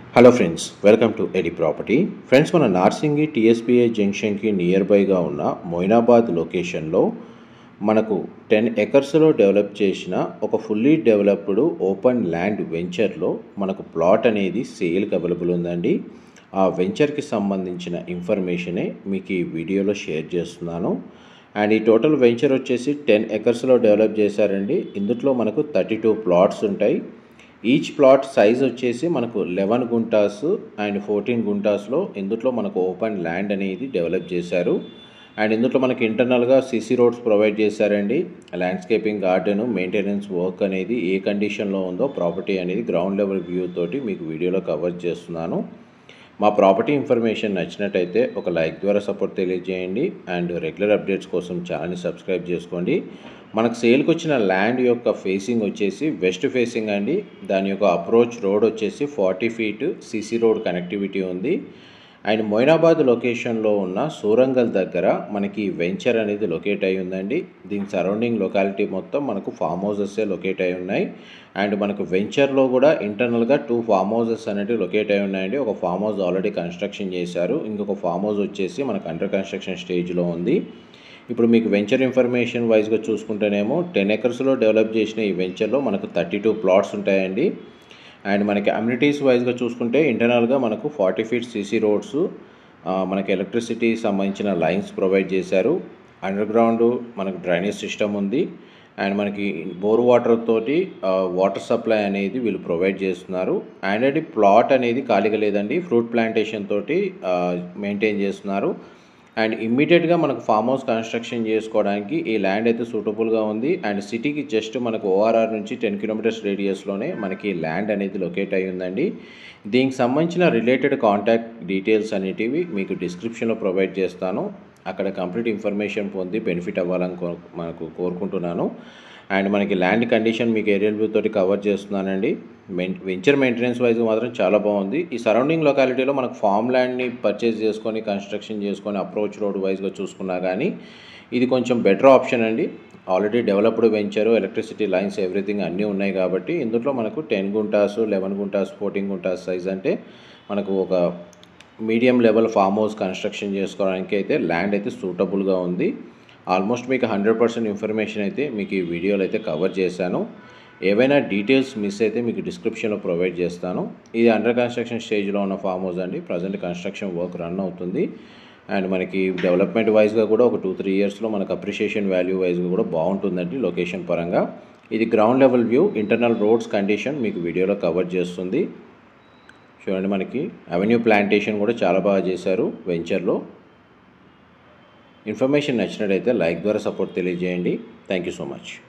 Hello friends, welcome to AD property. Friends, మన Narsingi TSPA జంక్షన్కి near బైగా ఉన్న మొయినాబాద్ లొకేషన్లో మనకు 10 ఎకర్స్లో డెవలప్ చేసిన ఒక ఫుల్లీ డెవలప్డ్ ఓపెన్ ల్యాండ్ వెంచర్లో మనకు ప్లాట్ అనేది సేల్కి అవైలబుల్ ఉందండి. ఆ వెంచర్కి సంబంధించిన ఇన్ఫర్మేషనే మీకు ఈ వీడియోలో షేర్ చేస్తున్నాను. అండ్ ఈ టోటల్ వెంచర్ వచ్చేసి 10 ఎకర్స్లో డెవలప్ చేశారండి. ఇందులో మనకు 32 ప్లాట్స్ ఉంటాయి. ఈచ్ ప్లాట్ సైజ్ వచ్చేసి మనకు 11 గుంటాస్ అండ్ 14 గుంటాస్లో ఇందులో మనకు ఓపెన్ ల్యాండ్ అనేది డెవలప్ చేశారు. అండ్ ఇందులో మనకి ఇంటర్నల్గా సీసీ రోడ్స్ ప్రొవైడ్ చేశారండి. ల్యాండ్స్కేపింగ్, గార్డెన్, మెయింటెనెన్స్ వర్క్ అనేది ఏ కండిషన్లో ఉందో ప్రాపర్టీ అనేది గ్రౌండ్ లెవెల్ వ్యూ తోటి మీకు వీడియోలో కవర్ చేస్తున్నాను. మా ప్రాపర్టీ ఇన్ఫర్మేషన్ నచ్చినట్టయితే ఒక లైక్ ద్వారా సపోర్ట్ తెలియజేయండి. అండ్ రెగ్యులర్ అప్డేట్స్ కోసం ఛానల్ని సబ్స్క్రైబ్ చేసుకోండి. మనకు సేల్కి వచ్చిన ల్యాండ్ యొక్క ఫేసింగ్ వచ్చేసి వెస్ట్ ఫేసింగ్ అండి. దాని యొక్క అప్రోచ్ రోడ్ వచ్చేసి 40 ఫీట్ సీసీ రోడ్ కనెక్టివిటీ ఉంది. అండ్ మొయినాబాద్ లొకేషన్లో ఉన్న సూరంగల్ దగ్గర మనకి వెంచర్ అనేది లొకేట్ అయి ఉందండి. దీని సరౌండింగ్ లొకాలిటీ మొత్తం మనకు ఫామ్ హౌసెసే లొకేట్ అయి ఉన్నాయి. అండ్ మనకు వెంచర్లో కూడా ఇంటర్నల్గా 2 ఫామ్ హౌసెస్ అనేవి లొకేట్ అయి ఉన్నాయండి. ఒక ఫామ్ హౌస్ ఆల్రెడీ కన్స్ట్రక్షన్ చేశారు, ఇంకొక ఫామ్ హౌస్ వచ్చేసి మనకు అండర్ కన్స్ట్రక్షన్ స్టేజ్లో ఉంది. ఇప్పుడు మీకు వెంచర్ ఇన్ఫర్మేషన్ వైజ్గా చూసుకుంటేనేమో 10 ఎకర్స్లో డెవలప్ చేసిన ఈ వెంచర్లో మనకు 32 ప్లాట్స్ ఉంటాయండి. అండ్ మనకి అమ్యూనిటీస్ వైజ్గా చూసుకుంటే ఇంటర్నల్గా మనకు 40 ఫీట్ సీసీ రోడ్స్, మనకి ఎలక్ట్రిసిటీ సంబంధించిన లైన్స్ ప్రొవైడ్ చేశారు. అండర్ గ్రౌండ్ మనకు డ్రైనేజ్ సిస్టమ్ ఉంది. అండ్ మనకి బోర్ వాటర్ తోటి వాటర్ సప్లై అనేది వీళ్ళు ప్రొవైడ్ చేస్తున్నారు. ఆల్రెడీ ప్లాట్ అనేది ఖాళీగా లేదండి, ఫ్రూట్ ప్లాంటేషన్ తోటి మెయింటైన్ చేస్తున్నారు. అండ్ ఇమ్మీడియట్గా మనకు ఫామ్ హౌస్ కన్స్ట్రక్షన్ చేసుకోవడానికి ఈ ల్యాండ్ అయితే సూటబుల్గా ఉంది. అండ్ సిటీకి జస్ట్ మనకు ఓఆర్ఆర్ నుంచి 10 కిలోమీటర్స్ రేడియస్లోనే మనకి ల్యాండ్ అనేది లొకేట్ అయి ఉందండి. దీనికి సంబంధించిన రిలేటెడ్ కాంటాక్ట్ డీటెయిల్స్ అనేటివి మీకు డిస్క్రిప్షన్లో ప్రొవైడ్ చేస్తాను. అక్కడ కంప్లీట్ ఇన్ఫర్మేషన్ పొంది బెనిఫిట్ అవ్వాలని మనకు కోరుకుంటున్నాను. అండ్ మనకి ల్యాండ్ కండిషన్ మీకు ఏరియల్ వ్యూ తోటి కవర్ చేస్తున్నానండి. వెంచర్ మెయింటెనెన్స్ వైజ్ మాత్రం చాలా బాగుంది. ఈ సరౌండింగ్ లొకాలిటీలో మనకు ఫామ్ ల్యాండ్ని పర్చేస్ చేసుకొని కన్స్ట్రక్షన్ చేసుకొని అప్రోచ్ రోడ్ వైజ్గా చూసుకున్నా కానీ ఇది కొంచెం బెటర్ ఆప్షన్ అండి. Already developed venture, electricity lines everything అన్నీ ఉన్నాయి కాబట్టి ఇందులో మనకు 10 గుంటాస్, 11 గుంటాస్, 14 గుంటాస్ సైజ్ అంటే మనకు ఒక medium level farm house construction చేసుకోవడానికి అయితే ల్యాండ్ అయితే సూటబుల్గా ఉంది. ఆల్మోస్ట్ మీకు 100% ఇన్ఫర్మేషన్ అయితే మీకు ఈ వీడియోలో అయితే కవర్ చేశాను. ఏవైనా డీటెయిల్స్ మిస్ అయితే మీకు డిస్క్రిప్షన్లో ప్రొవైడ్ చేస్తాను. ఇది అండర్ కన్స్ట్రక్షన్ స్టేజ్లో ఉన్న ఫామ్ హౌస్ అండి. ప్రజెంట్ కన్స్ట్రక్షన్ వర్క్ రన్ అవుతుంది. అండ్ మనకి డెవలప్మెంట్ వైజ్గా కూడా ఒక 2-3 ఇయర్స్లో మనకు అప్రిషియేషన్ వాల్యూ వైజ్గా కూడా బాగుంటుందండి లొకేషన్ పరంగా. ఇది ground level view, internal roads condition మీకు వీడియోలో కవర్ చేస్తుంది. చూడండి, మనకి అవెన్యూ ప్లాంటేషన్ కూడా చాలా బాగా చేశారు వెంచర్లో. ఇన్ఫర్మేషన్ నచ్చినట్లయితే లైక్ ద్వారా సపోర్ట్ తెలియజేయండి. Thank you so much.